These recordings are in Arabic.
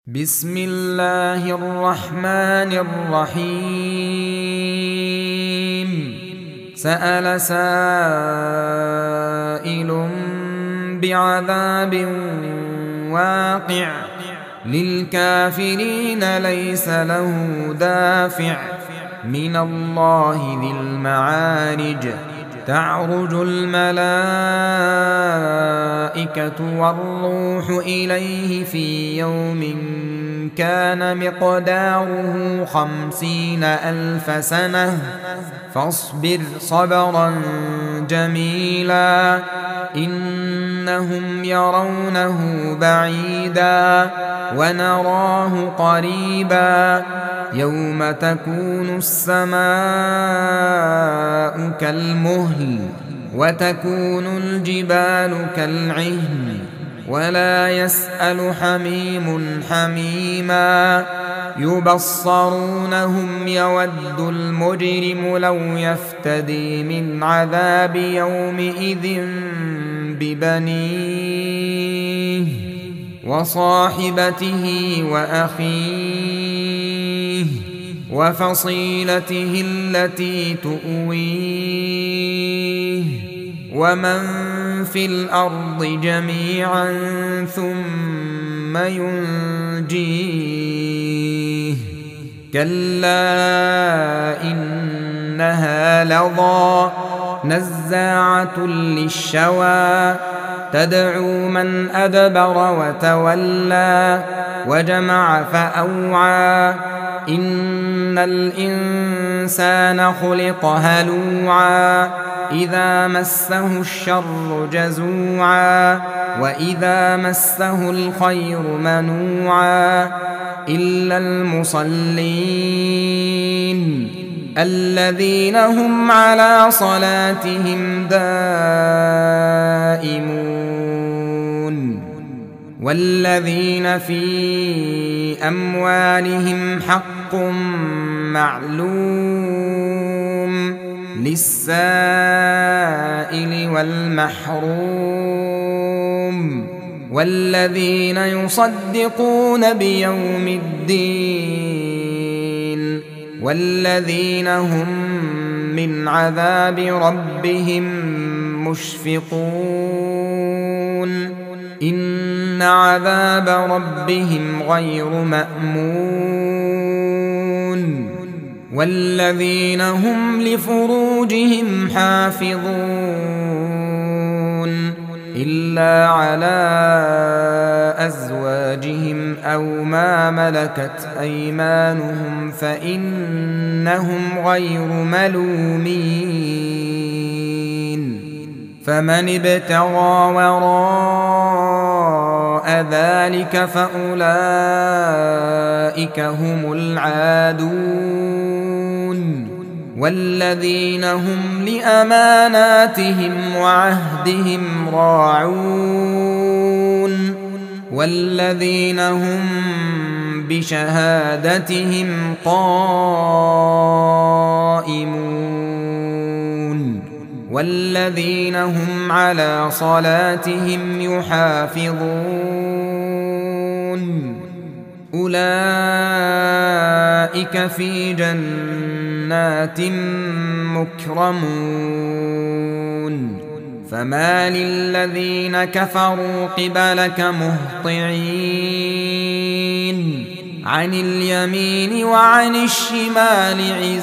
بسم الله الرحمن الرحيم. سأل سائل بعذاب واقع للكافرين ليس له دافع من الله ذي المعارج. تعرج الملائكة والروح إليه في يوم كان مقداره 50,000 سنة فاصبر صبرا جميلا إنهم يرونه بعيدا ونراه قريبا يوم تكون السماء كالمهل وتكون الجبال كالعهن ولا يسأل حميم حميما يبصرونهم يود المجرم لو يفتدي من عذاب يومئذ ببنيه وصاحبته وأخيه وفصيلته التي تؤويه ومن في الأرض جميعا ثم ينجيه كلا إنها لظى نزاعة للشوى تدعو من أدبر وتولى وجمع فأوعى إن الإنسان خلق هلوعا إذا مسه الشر جزوعا وإذا مسه الخير منوعا إلا المصلين الذين هم على صلاتهم دائمون والذين في أموالهم حق معلوم للسائل والمحروم والذين يصدقون بيوم الدين والذين هم من عذاب ربهم مشفقون إن عذاب ربهم غير مأمون والذين هم لفروجهم حافظون إلا على أزواجهم أو ما ملكت أيمانهم فإنهم غير ملومين فمن ابتغى وراء ذلك فأولئك هم العادون والذين هم لأماناتهم وعهدهم راعون والذين هم بشهادتهم قائمون والذين هم على صلاتهم يحافظون أولئك في جنات مكرمون فما للذين كفروا قبلك مهطعين عن اليمين وعن الشمال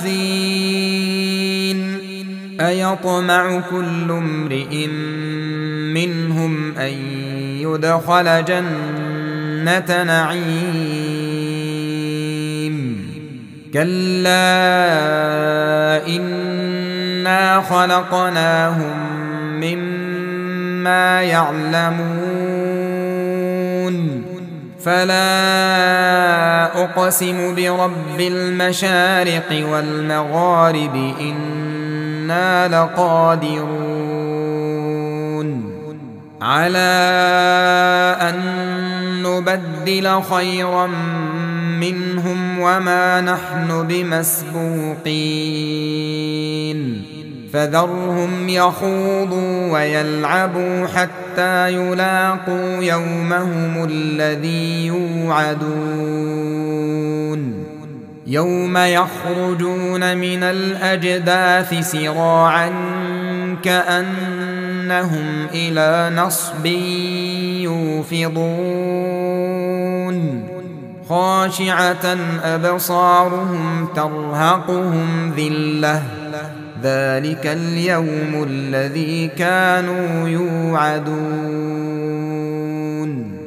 عزين أيطمع كل امرئ منهم أن يدخل جنة نعيم كلا إنا خلقناهم مما يعلمون فلا أقسم برب المشارق والمغارب إنا لقادرون على أن نبدل خيرا منهم وما نحن بمسبوقين فذرهم يخوضوا ويلعبوا حتى يلاقوا يومهم الذي يوعدون يوم يخرجون من الأجداث سراعا كأنهم إلى نصب يوفضون خاشعة أبصارهم ترهقهم ذلة ذلك اليوم الذي كانوا يوعدون